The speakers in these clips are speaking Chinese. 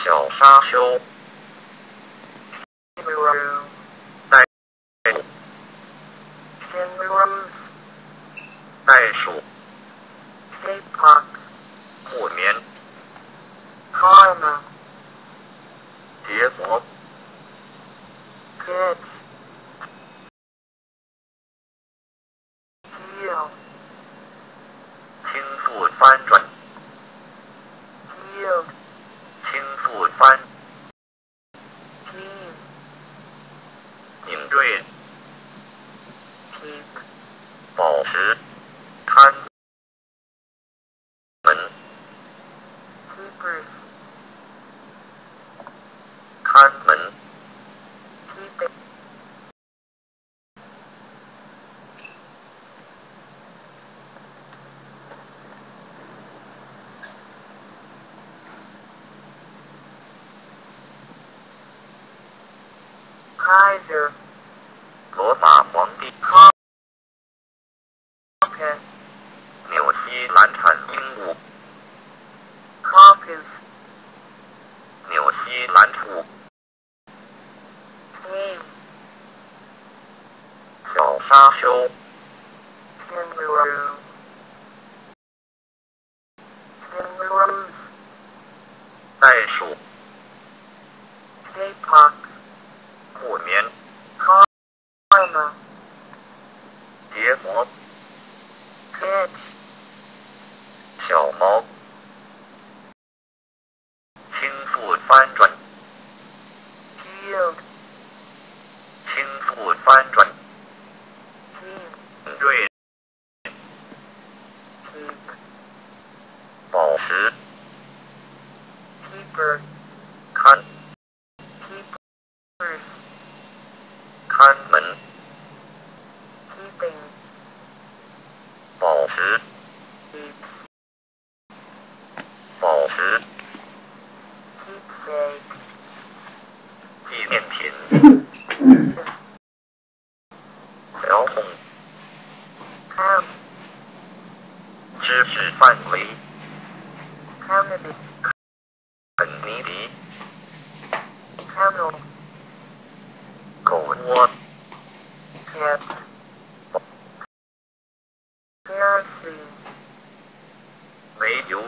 小沙丘。袋鼠。木棉。结膜。倾覆翻转。倾覆翻。拧缀。保持。看门。看门。罗马皇帝。纽西兰产鹦鹉。纽西兰兔。小沙丘。袋鼠。木棉。结膜。小毛。倾覆翻转。倾覆翻转。拧缀。保持。看。看门。保持。保持。纪念品。遥控。知识范围。肯尼迪。狗窝。煤油。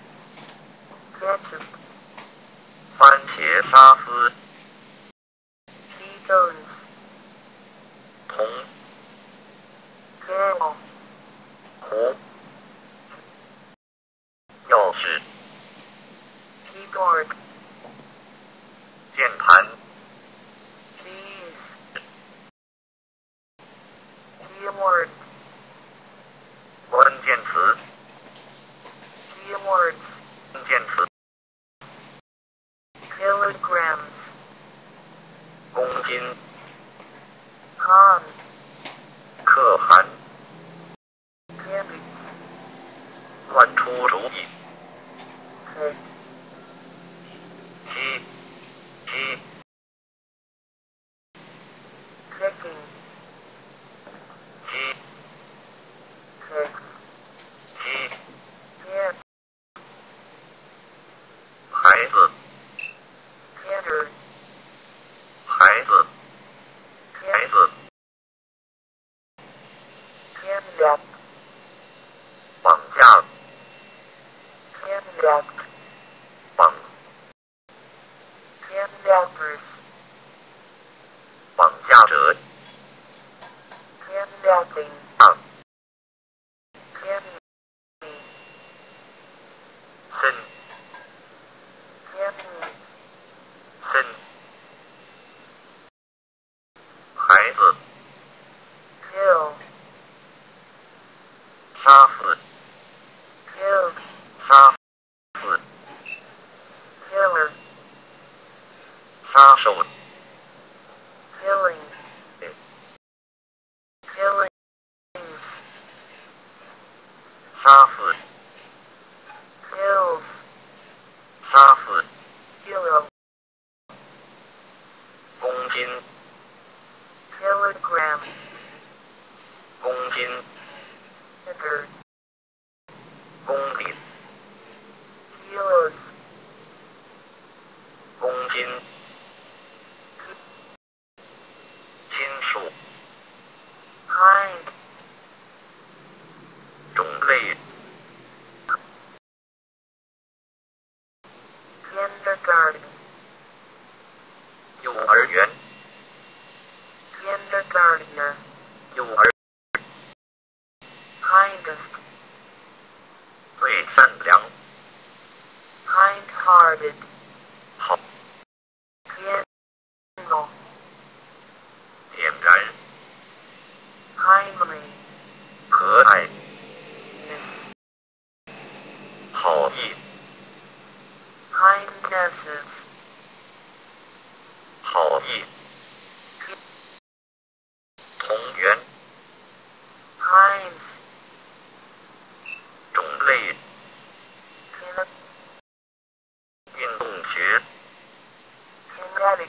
番茄沙司。铜。壶。钥匙。键盘。关键词。关键词。公斤。可汗。乱出主意。鸡。孩子。绑架。 kindest, 最善良， kind-hearted, 好， kindle, 点燃， kindly, 和蔼， ness, 好意， kindnesses, 好意，同源， kinds, 种类， kin- 运动学， kinetic,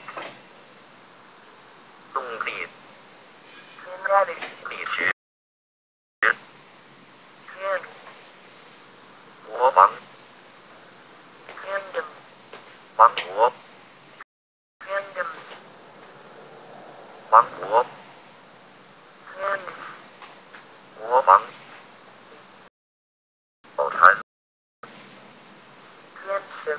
动力， kinetic, 力学， kin, 国王， kingdom, 王国， kingdoms, 王国， kins, 国王，抱团， kinship,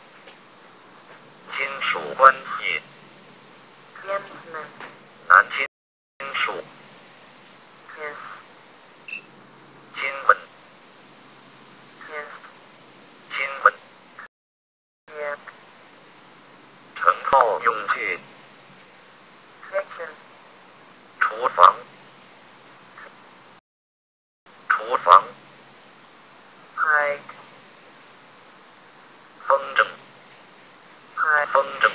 亲属关系， kinsman, 男亲属， kiss, 亲吻， kissed, 亲吻， yep, 成套用具， kitchen, 厨房，厨房， hide, 风筝， hide, 风筝，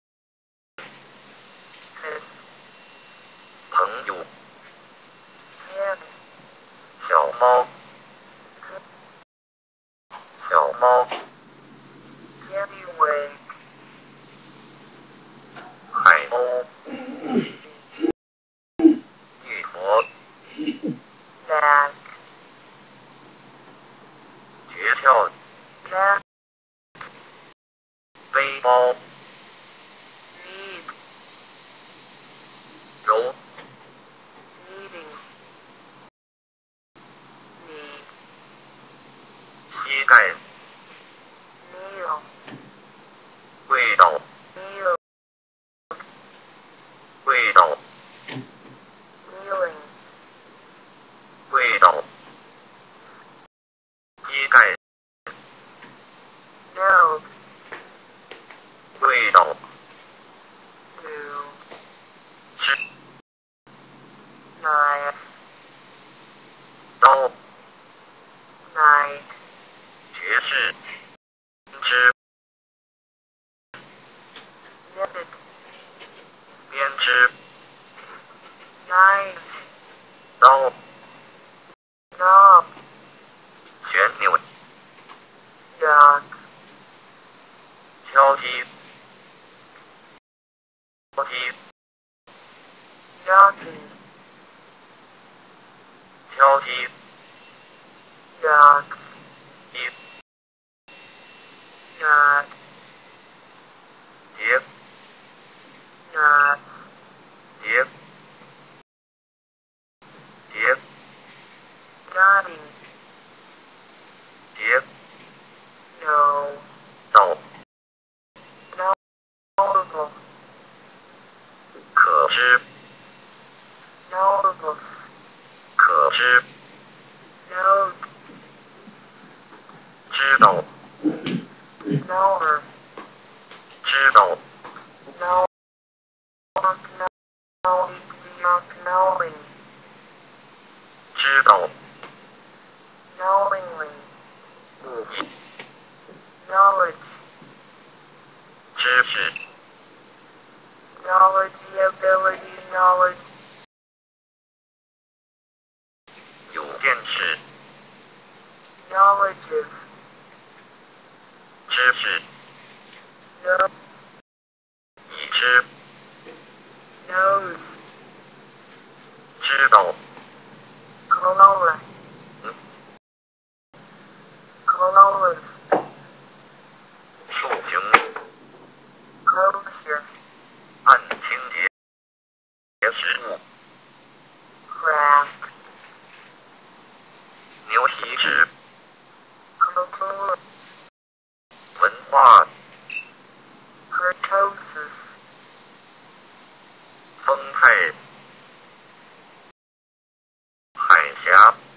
kiss, 朋友， kid, 小猫，小猫， kittywig, 海鸥，玉佛， back, 诀窍， back, 背包， need, 揉， needing, need, 膝盖， kneel, 味道， kneel, 味道， kneeling, 味道，膝盖， node, 味道， do, 吃， knife, 刀， night, 爵士，织， knitted, 编织， knives, 刀， knob, 旋钮， dog, 敲击，敲击， jockey, 敲击， dog, 击， knot, 结， knots, 结，结， knotting, 结， no, 到， notable, 可知， notables, 可知， note, 知道， knower, 知道， know, knowing, 知道， knowingly, 故意， knowledge, 知识， knowledge, ability, knowledge, 有件事， knowledges, 知识， no, 已知， knows, 知道， colola, cololas, 竖形， closure, 按清洁，食物， craft, 牛皮纸， cultura, 文化， kurtosis, 风态，海峡，